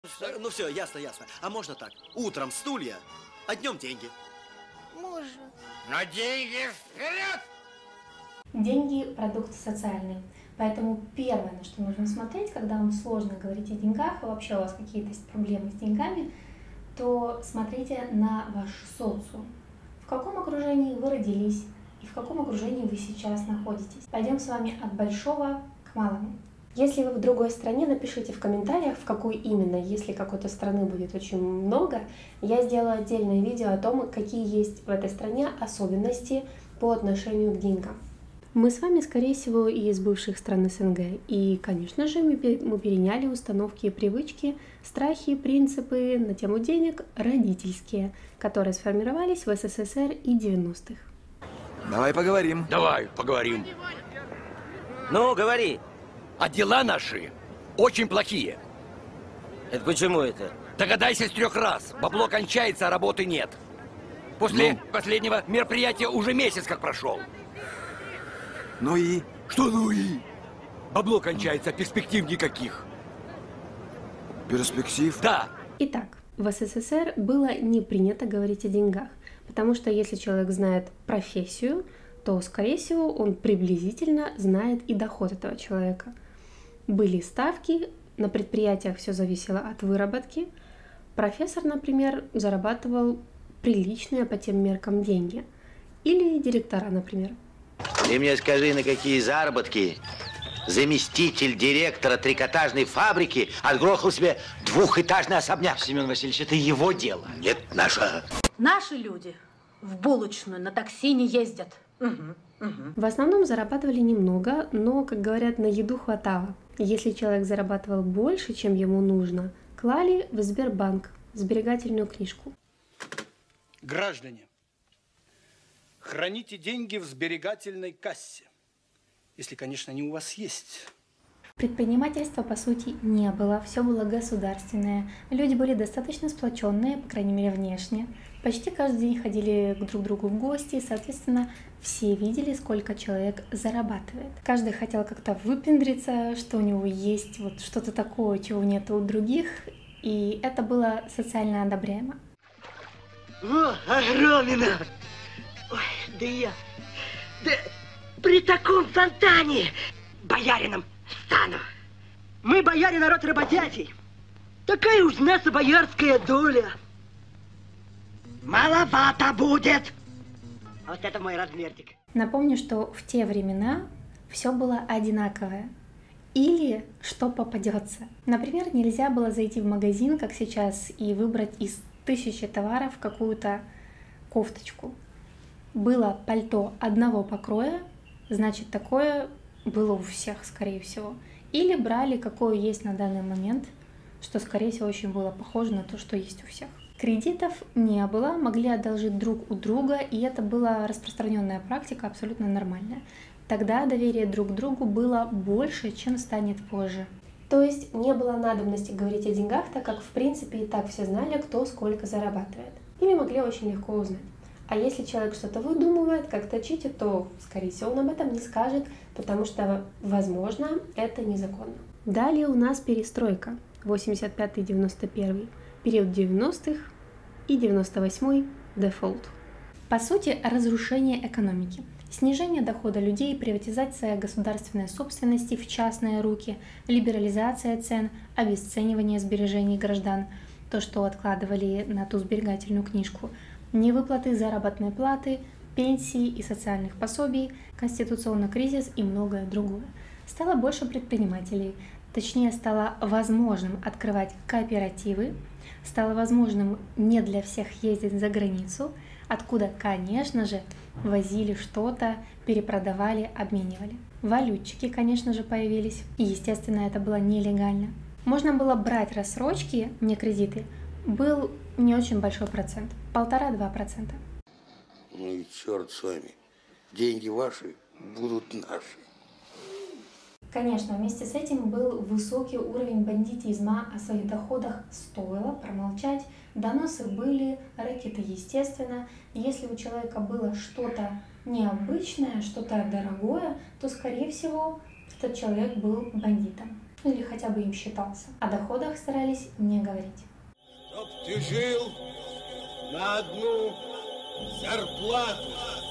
Ну все, ясно, ясно. А можно так? Утром стулья, а днем деньги. Можно. Но деньги вперед! Деньги – продукт социальный. Поэтому первое, на что нужно смотреть, когда вам сложно говорить о деньгах, и вообще у вас какие-то есть проблемы с деньгами, то смотрите на ваш социум. В каком окружении вы родились и в каком окружении вы сейчас находитесь. Пойдем с вами от большого к малому. Если вы в другой стране, напишите в комментариях, в какой именно. Если какой-то страны будет очень много, я сделаю отдельное видео о том, какие есть в этой стране особенности по отношению к деньгам. Мы с вами, скорее всего, из бывших стран СНГ. И, конечно же, мы переняли установки и привычки, страхи, принципы на тему денег родительские, которые сформировались в СССР и 90-х. Давай поговорим. Давай, поговорим. Ну, говори. А дела наши очень плохие. Это почему это? Догадайся с 3 раз. Бабло кончается, а работы нет. После последнего мероприятия уже месяц как прошел. Ну и? Что ну и? Бабло кончается, а перспектив никаких. Перспектив? Да. Итак, в СССР было не принято говорить о деньгах, потому что если человек знает профессию, то, скорее всего, он приблизительно знает и доход этого человека. Были ставки, на предприятиях все зависело от выработки. Профессор, например, зарабатывал приличные по тем меркам деньги. Или директора, например. Ты мне скажи, на какие заработки заместитель директора трикотажной фабрики отгрохал себе 2-этажный особняк? Семен Васильевич, это его дело. Нет, наша. Наши люди в булочную на такси не ездят. В основном зарабатывали немного, но, как говорят, на еду хватало. Если человек зарабатывал больше, чем ему нужно, клали в Сбербанк, сберегательную книжку. Граждане, храните деньги в сберегательной кассе, если, конечно, они у вас есть. Предпринимательства, по сути, не было, все было государственное. Люди были достаточно сплоченные, по крайней мере, внешне. Почти каждый день ходили друг к другу в гости, и, соответственно, все видели, сколько человек зарабатывает. Каждый хотел как-то выпендриться, что у него есть вот что-то такое, чего нет у других, и это было социально одобряемо. О, огромно! Ой, да при таком фонтане боярином стану. Мы, бояре, народ работящий. Такая уж наша боярская доля. Маловато будет. Вот это мой размерчик. Напомню, что в те времена все было одинаковое. Или что попадется. Например, нельзя было зайти в магазин, как сейчас, и выбрать из 1000 товаров какую-то кофточку. Было пальто одного покроя, значит, такое было у всех, скорее всего. Или брали, какое есть на данный момент, что, скорее всего, очень было похоже на то, что есть у всех. Кредитов не было, могли одолжить друг у друга, и это была распространенная практика, абсолютно нормальная. Тогда доверие друг к другу было больше, чем станет позже. То есть не было надобности говорить о деньгах, так как в принципе и так все знали, кто сколько зарабатывает. Или могли очень легко узнать. А если человек что-то выдумывает, как-то читит, то, скорее всего, он об этом не скажет, потому что, возможно, это незаконно. Далее у нас перестройка, 85-91, период 90-х и 98-й дефолт. По сути, разрушение экономики. Снижение дохода людей, приватизация государственной собственности в частные руки, либерализация цен, обесценивание сбережений граждан, то, что откладывали на ту сберегательную книжку, невыплаты заработной платы, пенсии и социальных пособий, конституционный кризис и многое другое. Стало больше предпринимателей, точнее стало возможным открывать кооперативы, стало возможным не для всех ездить за границу, откуда, конечно же, возили что-то, перепродавали, обменивали. Валютчики, конечно же, появились, и, естественно, это было нелегально. Можно было брать рассрочки, не кредиты, был не очень большой процент, 1,5–2%. Ну и черт с вами. Деньги ваши будут наши. Конечно, вместе с этим был высокий уровень бандитизма, о своих доходах стоило промолчать, доносы были, рэкеты естественно. Если у человека было что-то необычное, что-то дорогое, то, скорее всего, этот человек был бандитом. или хотя бы им считался. О доходах старались не говорить. Чтоб ты жил на одну зарплату.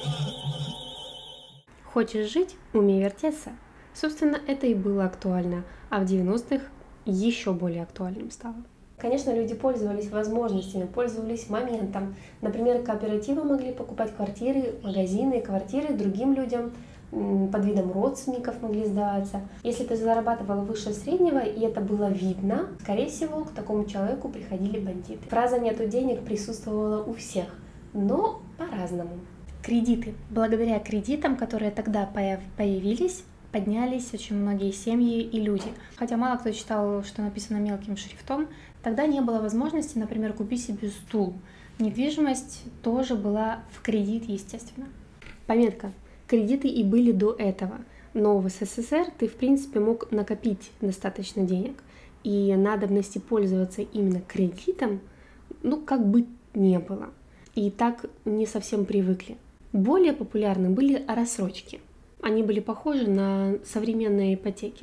Хочешь жить – умей вертеться. Собственно, это и было актуально, а в 90-х еще более актуальным стало. Конечно, люди пользовались возможностями, пользовались моментом. Например, кооперативы могли покупать квартиры, магазины, квартиры другим людям, под видом родственников могли сдаваться. Если ты зарабатывал выше среднего, и это было видно, скорее всего, к такому человеку приходили бандиты. Фраза «нету денег» присутствовала у всех, но по-разному. Кредиты. Благодаря кредитам, которые тогда появились, поднялись очень многие семьи и люди. Хотя мало кто читал, что написано мелким шрифтом, тогда не было возможности, например, купить себе стул. Недвижимость тоже была в кредит, естественно. Пометка. Кредиты и были до этого, но в СССР ты, в принципе, мог накопить достаточно денег, и надобности пользоваться именно кредитом, как бы не было. И так не совсем привыкли. Более популярны были рассрочки. Они были похожи на современные ипотеки.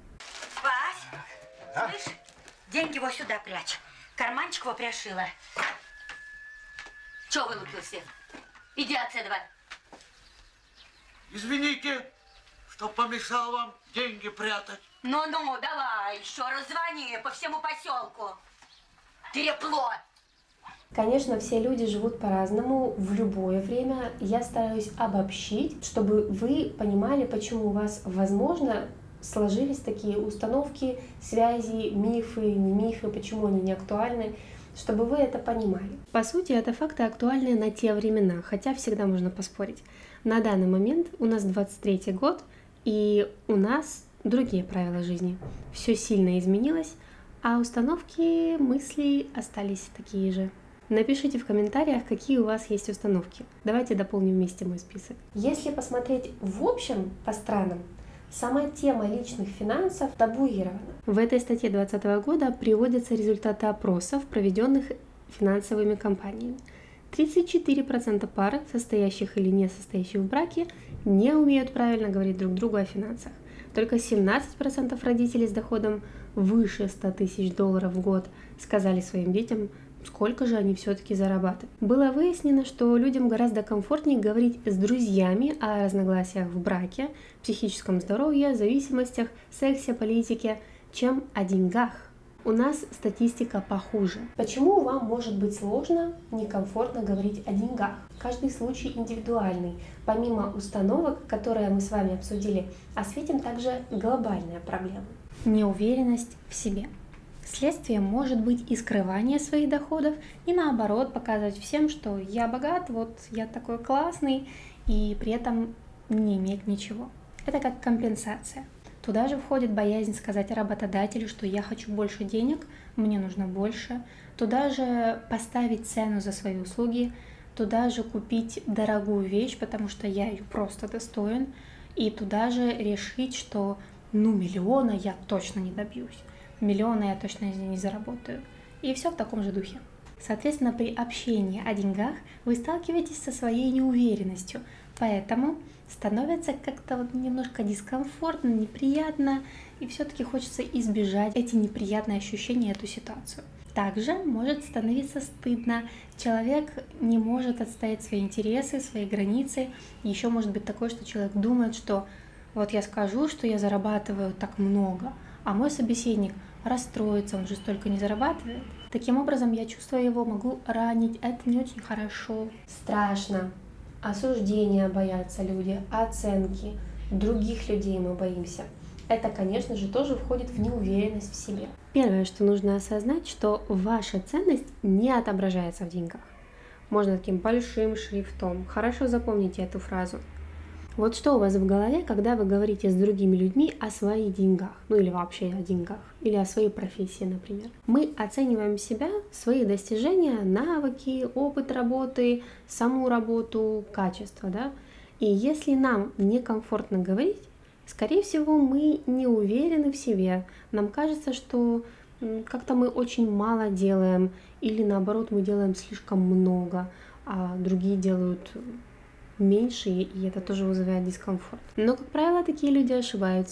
Вась, слышь, деньги вот сюда прячь. Карманчик его пришила. Чего вылупился? Иди отсюда. Извините, что помешал вам деньги прятать. Ну-ну, давай, еще раз звони по всему поселку. Трепло. Конечно, все люди живут по-разному в любое время. Я стараюсь обобщить, чтобы вы понимали, почему у вас, возможно, сложились такие установки, связи, мифы, не мифы, почему они не актуальны, чтобы вы это понимали. По сути, это факты актуальные на те времена, хотя всегда можно поспорить. На данный момент у нас 23-й год, и у нас другие правила жизни. Все сильно изменилось, а установки, мысли остались такие же. Напишите в комментариях, какие у вас есть установки. Давайте дополним вместе мой список. Если посмотреть в общем по странам, сама тема личных финансов табуирована. В этой статье 2020 года приводятся результаты опросов, проведенных финансовыми компаниями. 34% пар, состоящих или не состоящих в браке, не умеют правильно говорить друг другу о финансах. Только 17% родителей с доходом выше $100 тысяч в год сказали своим детям, сколько же они все-таки зарабатывают. Было выяснено, что людям гораздо комфортнее говорить с друзьями о разногласиях в браке, психическом здоровье, зависимостях, сексе, политике, чем о деньгах. У нас статистика похуже. Почему вам может быть сложно, некомфортно говорить о деньгах? Каждый случай индивидуальный. Помимо установок, которые мы с вами обсудили, осветим также глобальные проблемы. Неуверенность в себе. Следствием может быть и скрывание своих доходов, и наоборот показывать всем, что я богат, вот я такой классный, и при этом не иметь ничего. Это как компенсация. Туда же входит боязнь сказать работодателю, что я хочу больше денег, мне нужно больше. Туда же поставить цену за свои услуги, туда же купить дорогую вещь, потому что я ее просто достоин. И туда же решить, что миллиона я точно не добьюсь, миллиона я точно не заработаю. И все в таком же духе. Соответственно, при общении о деньгах вы сталкиваетесь со своей неуверенностью, поэтому становится как-то немножко дискомфортно, неприятно, и все-таки хочется избежать эти неприятные ощущения, эту ситуацию. Также может становиться стыдно, человек не может отстоять свои интересы, свои границы. Еще может быть такое, что человек думает, что вот я скажу, что я зарабатываю так много, а мой собеседник расстроится, он же столько не зарабатывает. Таким образом, я чувствую его, могу ранить, это не очень хорошо. Страшно. Осуждения боятся люди, оценки, других людей мы боимся. Это, конечно же, тоже входит в неуверенность в себе. Первое, что нужно осознать, что ваша ценность не отображается в деньгах. Можно таким большим шрифтом. Хорошо запомните эту фразу. Вот что у вас в голове, когда вы говорите с другими людьми о своих деньгах, или вообще о деньгах, или о своей профессии, например. Мы оцениваем себя, свои достижения, навыки, опыт работы, саму работу, качество, да? И если нам некомфортно говорить, скорее всего, мы не уверены в себе. Нам кажется, что как-то мы очень мало делаем, или наоборот, мы делаем слишком много, а другие делают меньше, и это тоже вызывает дискомфорт. Но, как правило, такие люди ошибаются.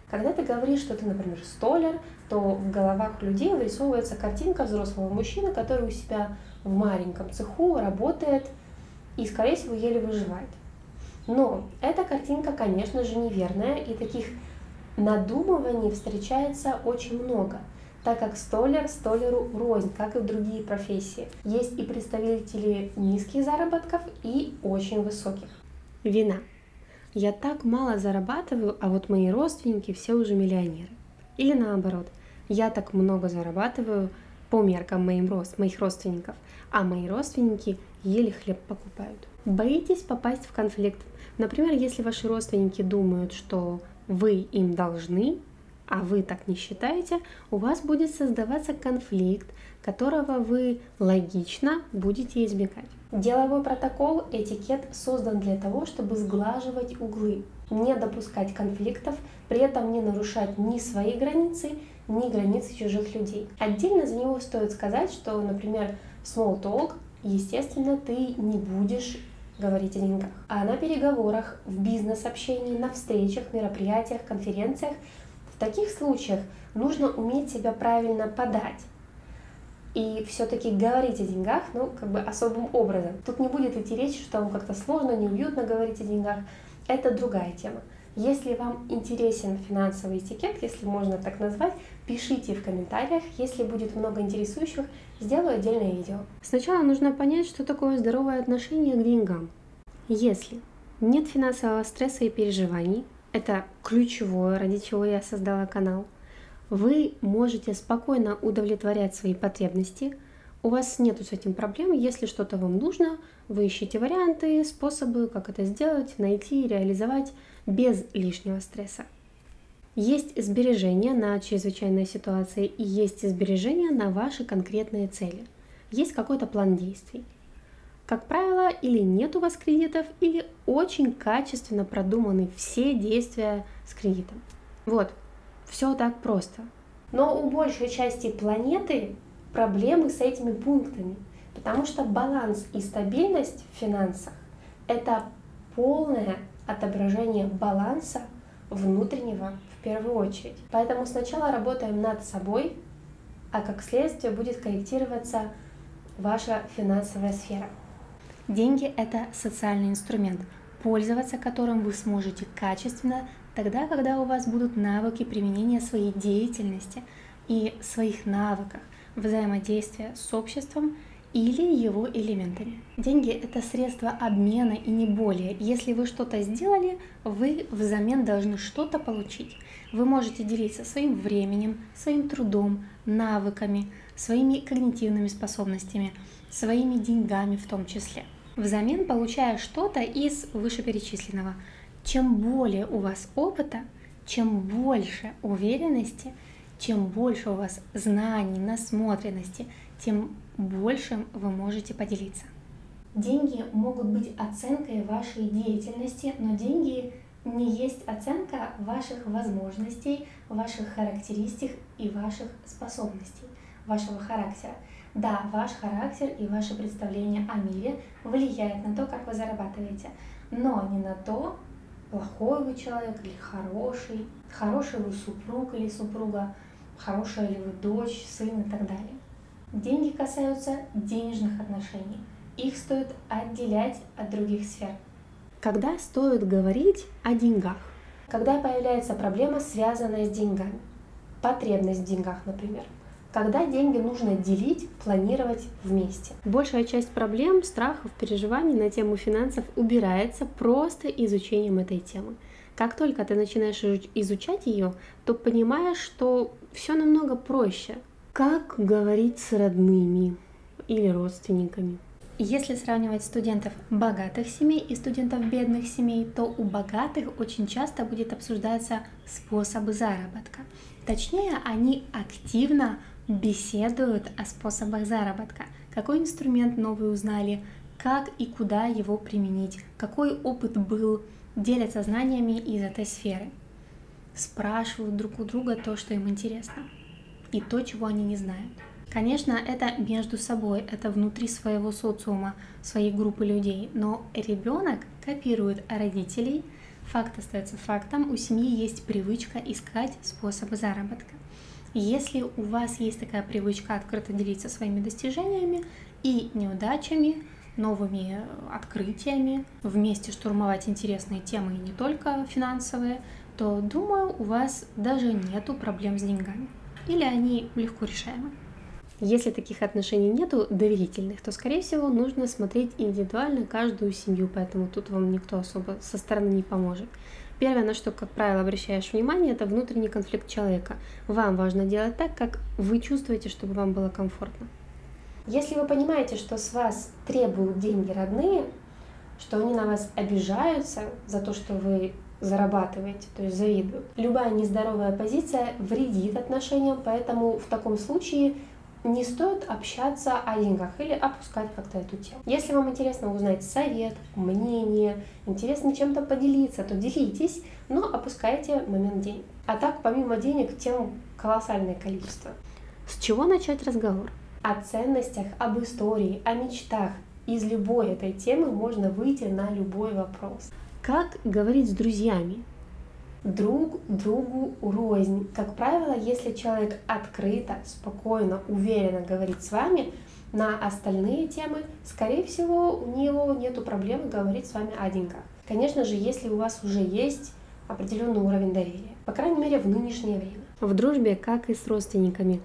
Когда ты говоришь, что ты, например, столяр, то в головах людей вырисовывается картинка взрослого мужчины, который у себя в маленьком цеху работает и, скорее всего, еле выживает. Но эта картинка, конечно же, неверная, и таких надумываний встречается очень много, так как столяр столяру рознь, как и в другие профессии. Есть и представители низких заработков, и очень высоких. Вина. Я так мало зарабатываю, а вот мои родственники все уже миллионеры. Или наоборот, я так много зарабатываю по меркам моих родственников, а мои родственники еле хлеб покупают. Боитесь попасть в конфликт? Например, если ваши родственники думают, что вы им должны, а вы так не считаете, у вас будет создаваться конфликт, которого вы логично будете избегать. Деловой протокол, этикет создан для того, чтобы сглаживать углы, не допускать конфликтов, при этом не нарушать ни свои границы, ни границы чужих людей. Отдельно за него стоит сказать, что, например, в small talk, естественно, ты не будешь говорить о деньгах. А на переговорах, в бизнес-общении, на встречах, мероприятиях, конференциях, в таких случаях нужно уметь себя правильно подать. И все-таки говорить о деньгах, особым образом. Тут не будет идти речь, что вам как-то сложно, неуютно говорить о деньгах. Это другая тема. Если вам интересен финансовый этикет, если можно так назвать, пишите в комментариях. Если будет много интересующих, сделаю отдельное видео. Сначала нужно понять, что такое здоровое отношение к деньгам. Если нет финансового стресса и переживаний, это ключевое, ради чего я создала канал, вы можете спокойно удовлетворять свои потребности, у вас нету с этим проблем, если что-то вам нужно, вы ищете варианты, способы, как это сделать, найти, реализовать без лишнего стресса. Есть сбережения на чрезвычайные ситуации и есть сбережения на ваши конкретные цели. Есть какой-то план действий. Как правило, или нет у вас кредитов, или очень качественно продуманы все действия с кредитом. Вот, все так просто. Но у большей части планеты проблемы с этими пунктами, потому что баланс и стабильность в финансах – это полное отображение баланса внутреннего в первую очередь. Поэтому сначала работаем над собой, а как следствие будет корректироваться ваша финансовая сфера. Деньги – это социальный инструмент, пользоваться которым вы сможете качественно тогда, когда у вас будут навыки применения своей деятельности и своих навыков взаимодействия с обществом или его элементами. Деньги – это средство обмена и не более. Если вы что-то сделали, вы взамен должны что-то получить. Вы можете делиться своим временем, своим трудом, навыками, своими когнитивными способностями, своими деньгами в том числе. Взамен получая что-то из вышеперечисленного. Чем более у вас опыта, чем больше уверенности, чем больше у вас знаний, насмотренности, тем большим вы можете поделиться. Деньги могут быть оценкой вашей деятельности, но деньги не есть оценка ваших возможностей, ваших характеристик и ваших способностей, вашего характера. Да, ваш характер и ваше представление о мире влияет на то, как вы зарабатываете, но не на то, плохой вы человек или хороший вы супруг или супруга, хорошая ли вы дочь, сын и так далее. Деньги касаются денежных отношений. Их стоит отделять от других сфер. Когда стоит говорить о деньгах? Когда появляется проблема, связанная с деньгами. Потребность в деньгах, например. Когда деньги нужно делить, планировать вместе. Большая часть проблем, страхов, переживаний на тему финансов убирается просто изучением этой темы. Как только ты начинаешь изучать ее, то понимаешь, что все намного проще. Как говорить с родными или родственниками? Если сравнивать студентов богатых семей и студентов бедных семей, то у богатых очень часто будет обсуждаться способы заработка. Точнее, они активно беседуют о способах заработка. Какой инструмент новый узнали, как и куда его применить, какой опыт был, делятся знаниями из этой сферы. Спрашивают друг у друга то, что им интересно, и то, чего они не знают. Конечно, это между собой, это внутри своего социума, своей группы людей, но ребенок копирует родителей, факт остается фактом, у семьи есть привычка искать способы заработка. Если у вас есть такая привычка открыто делиться своими достижениями и неудачами, новыми открытиями, вместе штурмовать интересные темы и не только финансовые, то, думаю, у вас даже нету проблем с деньгами. Или они легко решаемы. Если таких отношений нету, доверительных, то, скорее всего, нужно смотреть индивидуально каждую семью, поэтому тут вам никто особо со стороны не поможет. Первое, на что, как правило, обращаешь внимание, это внутренний конфликт человека. Вам важно делать так, как вы чувствуете, чтобы вам было комфортно. Если вы понимаете, что с вас требуют деньги родные, что они на вас обижаются за то, что вы зарабатываете, то есть завидуют, любая нездоровая позиция вредит отношениям, поэтому в таком случае не стоит общаться о деньгах или опускать как-то эту тему. Если вам интересно узнать совет, мнение, интересно чем-то поделиться, то делитесь, но опускайте момент денег. А так, помимо денег, тем колоссальное количество. С чего начать разговор? О ценностях, об истории, о мечтах. Из любой этой темы можно выйти на любой вопрос. Как говорить с друзьями? Друг другу рознь. Как правило, если человек открыто, спокойно, уверенно говорит с вами на остальные темы, скорее всего, у него нету проблемы говорить с вами о деньгах. Конечно же, если у вас уже есть определенный уровень доверия, по крайней мере, в нынешнее время. В дружбе, как и с родственниками,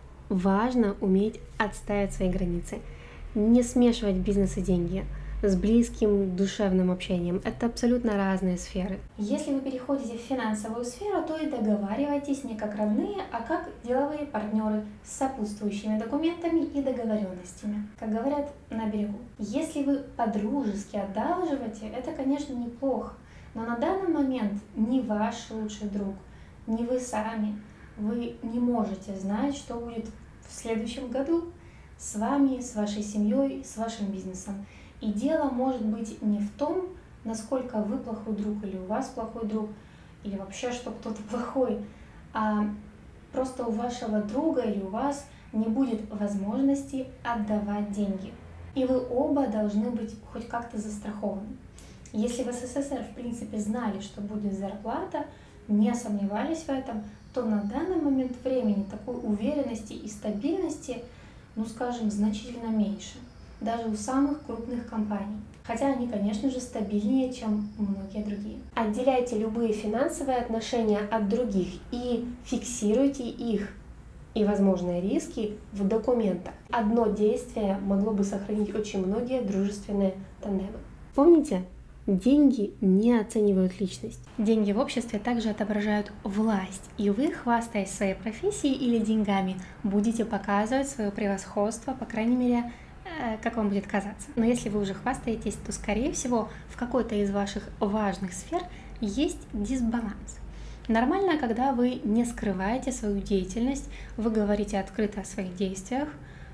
важно уметь отстаивать свои границы, не смешивать бизнес и деньги с близким душевным общением. Это абсолютно разные сферы. Если вы переходите в финансовую сферу, то и договаривайтесь не как родные, а как деловые партнеры с сопутствующими документами и договоренностями, как говорят на берегу. Если вы по-дружески одалживаете, это, конечно, неплохо, но на данный момент ни ваш лучший друг, ни вы сами, вы не можете знать, что будет в следующем году с вами, с вашей семьей, с вашим бизнесом. И дело может быть не в том, насколько вы плохой друг, или у вас плохой друг, или вообще, что кто-то плохой, а просто у вашего друга или у вас не будет возможности отдавать деньги. И вы оба должны быть хоть как-то застрахованы. Если в СССР, в принципе, знали, что будет зарплата, не сомневались в этом, то на данный момент времени такой уверенности и стабильности, ну скажем, значительно меньше. Даже у самых крупных компаний. Хотя они, конечно же, стабильнее, чем многие другие. Отделяйте любые финансовые отношения от других и фиксируйте их и возможные риски в документах. Одно действие могло бы сохранить очень многие дружественные тандемы. Помните? Деньги не оценивают личность. Деньги в обществе также отображают власть, и вы, хвастаясь своей профессией или деньгами, будете показывать свое превосходство, по крайней мере, как вам будет казаться. Но если вы уже хвастаетесь, то, скорее всего, в какой-то из ваших важных сфер есть дисбаланс. Нормально, когда вы не скрываете свою деятельность, вы говорите открыто о своих действиях,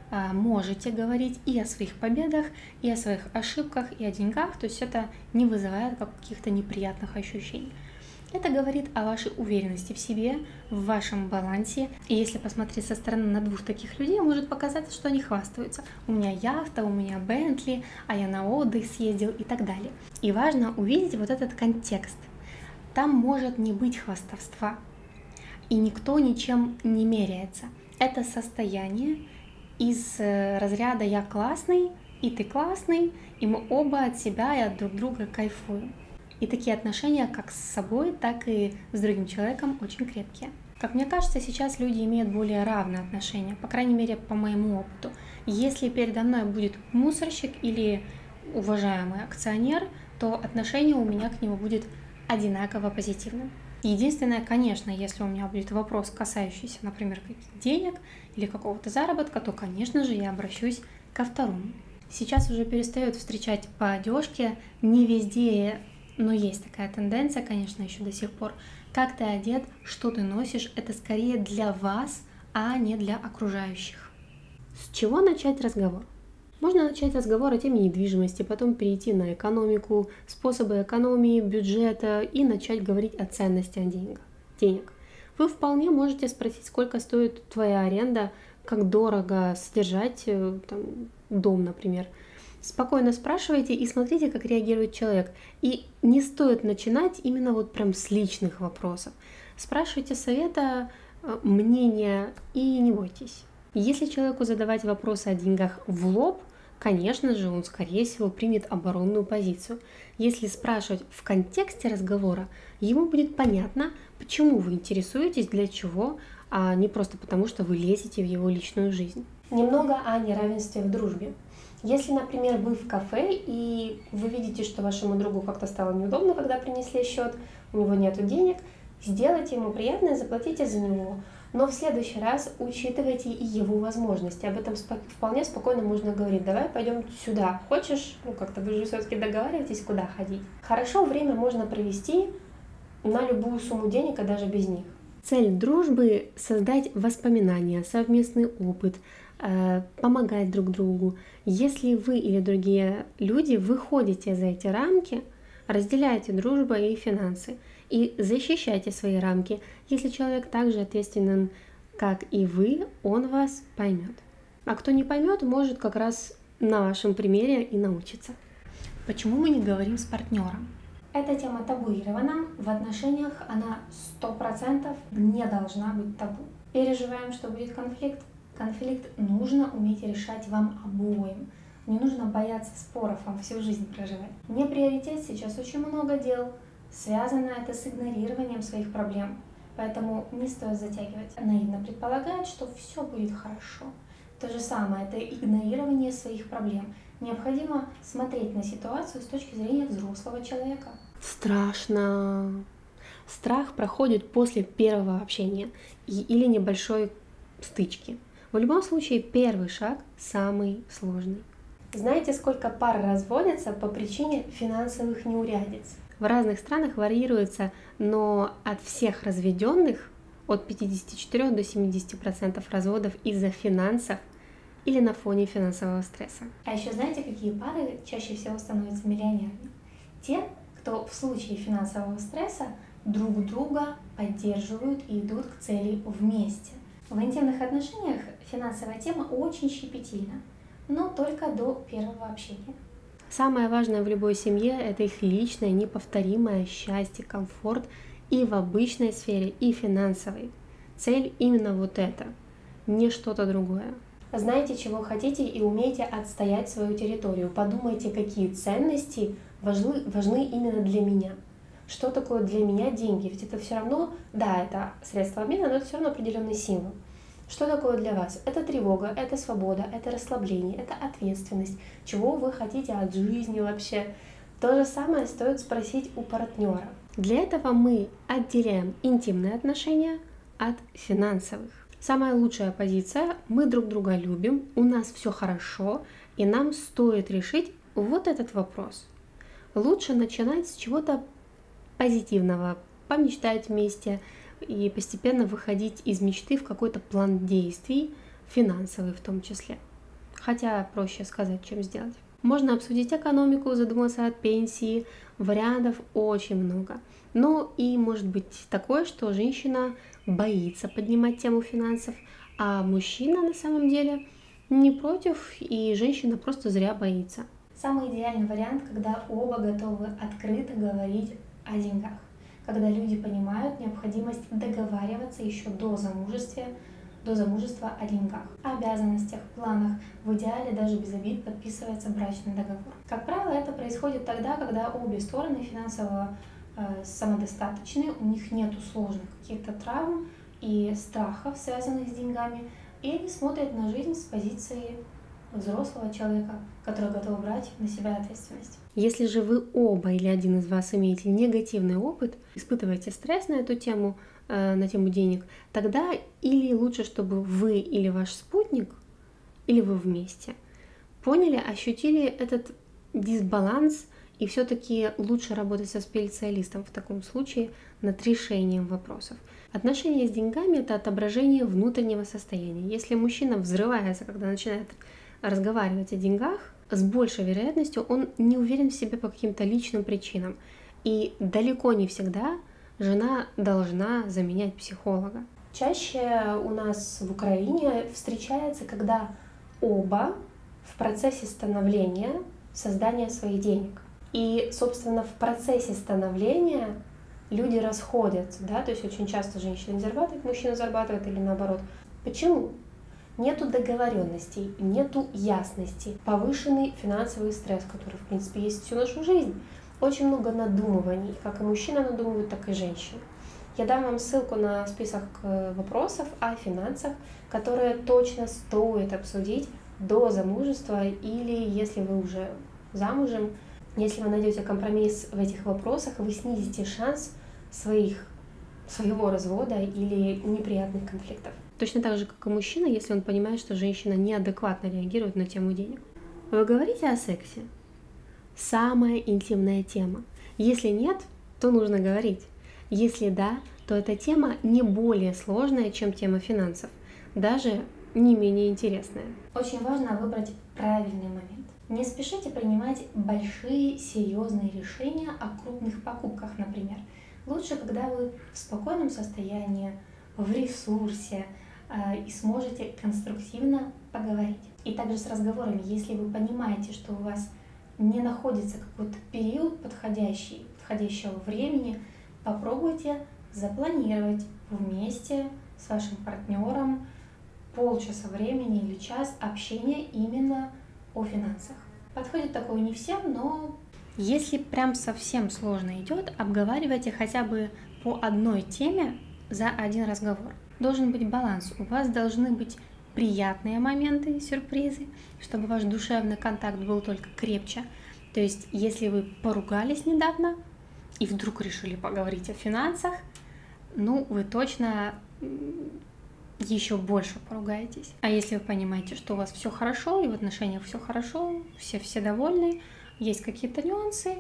можете говорить и о своих победах, и о своих ошибках, и о деньгах, то есть это не вызывает каких-то неприятных ощущений. Это говорит о вашей уверенности в себе, в вашем балансе. И если посмотреть со стороны на двух таких людей, может показаться, что они хвастаются. У меня яхта, у меня Бентли, а я на отдых съездил и так далее. И важно увидеть вот этот контекст. Там может не быть хвастовства. И никто ничем не меряется. Это состояние из разряда «я классный», и ты классный, и мы оба от себя и от друг друга кайфуем. И такие отношения как с собой, так и с другим человеком очень крепкие. Как мне кажется, сейчас люди имеют более равные отношения, по крайней мере, по моему опыту. Если передо мной будет мусорщик или уважаемый акционер, то отношение у меня к нему будет одинаково позитивным. Единственное, конечно, если у меня будет вопрос, касающийся, например, каких-то денег или какого-то заработка, то, конечно же, я обращусь ко второму. Сейчас уже перестают встречать по одежке, не везде. Но есть такая тенденция, конечно, еще до сих пор. Как ты одет, что ты носишь, это скорее для вас, а не для окружающих. С чего начать разговор? Можно начать разговор о теме недвижимости, потом перейти на экономику, способы экономии, бюджета и начать говорить о ценности денег. Вы вполне можете спросить, сколько стоит твоя аренда, как дорого содержать дом, например. Спокойно спрашивайте и смотрите, как реагирует человек. И не стоит начинать именно вот прям с личных вопросов. Спрашивайте совета, мнения и не бойтесь. Если человеку задавать вопросы о деньгах в лоб, конечно же, он, скорее всего, примет оборонную позицию. Если спрашивать в контексте разговора, ему будет понятно, почему вы интересуетесь, для чего, а не просто потому, что вы лезете в его личную жизнь. Немного о неравенстве в дружбе. Если, например, вы в кафе и вы видите, что вашему другу как-то стало неудобно, когда принесли счет, у него нет денег, сделайте ему приятное, заплатите за него. Но в следующий раз учитывайте и его возможности. Об этом вполне спокойно можно говорить. Давай пойдем сюда. Хочешь? Как-то вы же все-таки договариваетесь, куда ходить. Хорошо время можно провести на любую сумму денег, а даже без них. Цель дружбы – создать воспоминания, совместный опыт, помогать друг другу. Если вы или другие люди выходите за эти рамки, разделяйте дружбу и финансы и защищайте свои рамки. Если человек также ответственен, как и вы, он вас поймет. А кто не поймет, может как раз на вашем примере и научиться. Почему мы не говорим с партнером? Эта тема табуирована. В отношениях она 100% не должна быть табу. Переживаем, что будет конфликт. Конфликт нужно уметь решать вам обоим. Не нужно бояться споров, вам всю жизнь проживать. Не приоритет, сейчас очень много дел. Связано это с игнорированием своих проблем. Поэтому не стоит затягивать. Наивно предполагает, что все будет хорошо. То же самое, это игнорирование своих проблем. Необходимо смотреть на ситуацию с точки зрения взрослого человека. Страшно. Страх проходит после первого общения или небольшой стычки. В любом случае, первый шаг самый сложный. Знаете, сколько пар разводятся по причине финансовых неурядиц? В разных странах варьируется, но от всех разведенных от 54 до 70% разводов из-за финансов или на фоне финансового стресса. А еще знаете, какие пары чаще всего становятся миллионерами? Те, кто в случае финансового стресса друг друга поддерживают и идут к цели вместе. В интимных отношениях финансовая тема очень щепетильна, но только до первого общения. Самое важное в любой семье – это их личное, неповторимое счастье, комфорт и в обычной сфере, и финансовой. Цель именно вот это, не что-то другое. Знаете, чего хотите и умеете отстоять свою территорию. Подумайте, какие ценности важны именно для меня. Что такое для меня деньги? Ведь это все равно, да, это средство обмена, но это все равно определенный символ. Что такое для вас? Это тревога, это свобода, это расслабление, это ответственность. Чего вы хотите от жизни вообще? То же самое стоит спросить у партнера. Для этого мы отделяем интимные отношения от финансовых. Самая лучшая позиция – мы друг друга любим, у нас все хорошо, и нам стоит решить вот этот вопрос. Лучше начинать с чего-то позитивного, помечтать вместе и постепенно выходить из мечты в какой-то план действий, финансовый в том числе. Хотя проще сказать, чем сделать. Можно обсудить экономику, задуматься о пенсии, вариантов очень много. Но и может быть такое, что женщина боится поднимать тему финансов, а мужчина на самом деле не против, и женщина просто зря боится. Самый идеальный вариант, когда оба готовы открыто говорить о деньгах, когда люди понимают необходимость договариваться еще до замужества о деньгах, о обязанностях, планах, в идеале даже без обид подписывается брачный договор. Как правило, это происходит тогда, когда обе стороны финансово самодостаточны, у них нет сложных каких-то травм и страхов, связанных с деньгами, и они смотрят на жизнь с позиции взрослого человека, который готов брать на себя ответственность. Если же вы оба или один из вас имеете негативный опыт, испытываете стресс на эту тему, на тему денег, тогда или лучше, чтобы вы или ваш спутник, или вы вместе поняли, ощутили этот дисбаланс, и все-таки лучше работать со специалистом в таком случае над решением вопросов. Отношения с деньгами – это отображение внутреннего состояния. Если мужчина взрывается, когда начинает разговаривать о деньгах, с большей вероятностью он не уверен в себе по каким-то личным причинам. И далеко не всегда жена должна заменять психолога. Чаще у нас в Украине встречается, когда оба в процессе становления, создания своих денег. И, собственно, в процессе становления люди расходятся, да, то есть очень часто женщина не зарабатывает, мужчина зарабатывает или наоборот. Почему? Нету договоренностей, нету ясности, повышенный финансовый стресс, который, в принципе, есть всю нашу жизнь. Очень много надумываний, как и мужчина надумывает, так и женщина. Я дам вам ссылку на список вопросов о финансах, которые точно стоит обсудить до замужества или если вы уже замужем. Если вы найдете компромисс в этих вопросах, вы снизите шанс своего развода или неприятных конфликтов. Точно так же, как и мужчина, если он понимает, что женщина неадекватно реагирует на тему денег. Вы говорите о сексе? Самая интимная тема. Если нет, то нужно говорить. Если да, то эта тема не более сложная, чем тема финансов, даже не менее интересная. Очень важно выбрать правильный момент. Не спешите принимать большие, серьезные решения о крупных покупках, например. Лучше, когда вы в спокойном состоянии, в ресурсе и сможете конструктивно поговорить. И также с разговорами, если вы понимаете, что у вас не находится какой-то период подходящего времени, попробуйте запланировать вместе с вашим партнером полчаса времени или час общения именно о финансах. Подходит такое не всем, но если прям совсем сложно идет, обговаривайте хотя бы по одной теме за один разговор. Должен быть баланс. У вас должны быть приятные моменты, сюрпризы, чтобы ваш душевный контакт был только крепче. То есть, если вы поругались недавно и вдруг решили поговорить о финансах, ну, вы точно еще больше поругаетесь. А если вы понимаете, что у вас все хорошо, и в отношениях все хорошо, все довольны, есть какие-то нюансы,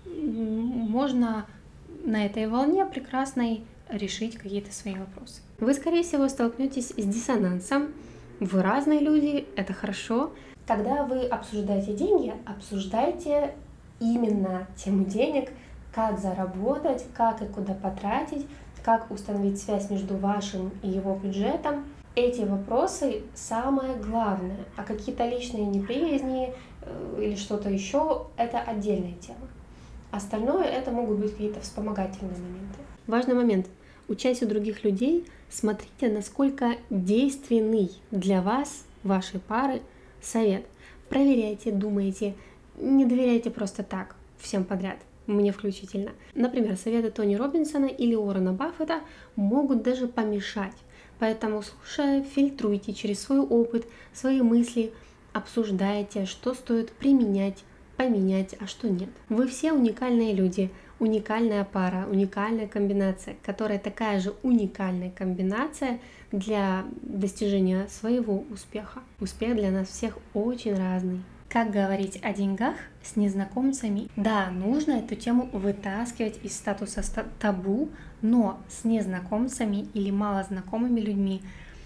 можно на этой волне прекрасной решить какие-то свои вопросы. Вы, скорее всего, столкнетесь с диссонансом. Вы разные люди, это хорошо. Когда вы обсуждаете деньги, обсуждайте именно тему денег, как заработать, как и куда потратить, как установить связь между вашим и его бюджетом. Эти вопросы самое главное, а какие-то личные неприязни или что-то еще – это отдельная тема. Остальное – это могут быть какие-то вспомогательные моменты. Важный момент. Учась у других людей, смотрите, насколько действенный для вас, вашей пары, совет. Проверяйте, думайте, не доверяйте просто так, всем подряд. Мне включительно. Например, советы Тони Робинсона или Уоррена Баффета могут даже помешать. Поэтому, слушая, фильтруйте через свой опыт, свои мысли, обсуждайте, что стоит применять, поменять, а что нет. Вы все уникальные люди, уникальная пара, уникальная комбинация, которая такая же уникальная комбинация для достижения своего успеха. Успех для нас всех очень разный. Как говорить о деньгах с незнакомцами? Да, нужно эту тему вытаскивать из статуса табу, но с незнакомцами или малознакомыми людьми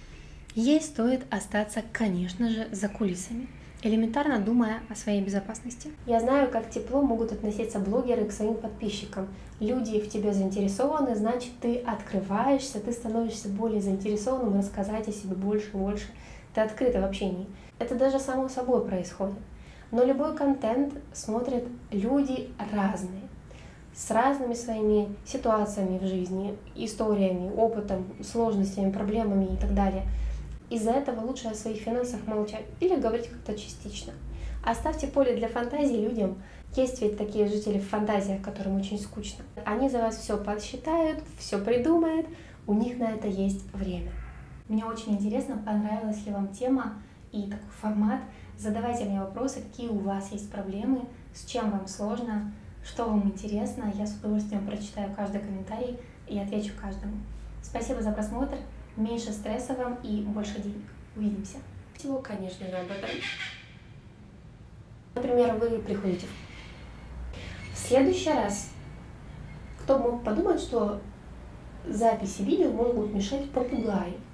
ей стоит остаться, конечно же, за кулисами, элементарно думая о своей безопасности. Я знаю, как тепло могут относиться блогеры к своим подписчикам. Люди в тебе заинтересованы, значит, ты открываешься, ты становишься более заинтересованным рассказать о себе больше и больше. Ты открыта в общении. Это даже само собой происходит. Но любой контент смотрят люди разные, с разными своими ситуациями в жизни, историями, опытом, сложностями, проблемами и так далее. Из-за этого лучше о своих финансах молчать или говорить как-то частично. Оставьте поле для фантазии людям. Есть ведь такие жители в фантазиях, которым очень скучно. Они за вас все подсчитают, все придумают, у них на это есть время. Мне очень интересно, понравилась ли вам тема и такой формат. Задавайте мне вопросы, какие у вас есть проблемы, с чем вам сложно, что вам интересно. Я с удовольствием прочитаю каждый комментарий и отвечу каждому. Спасибо за просмотр. Меньше стресса вам и больше денег. Увидимся. Всего, конечно же, об этом. Например, вы приходите. В следующий раз, кто мог подумать, что записи видео могут мешать попугаю?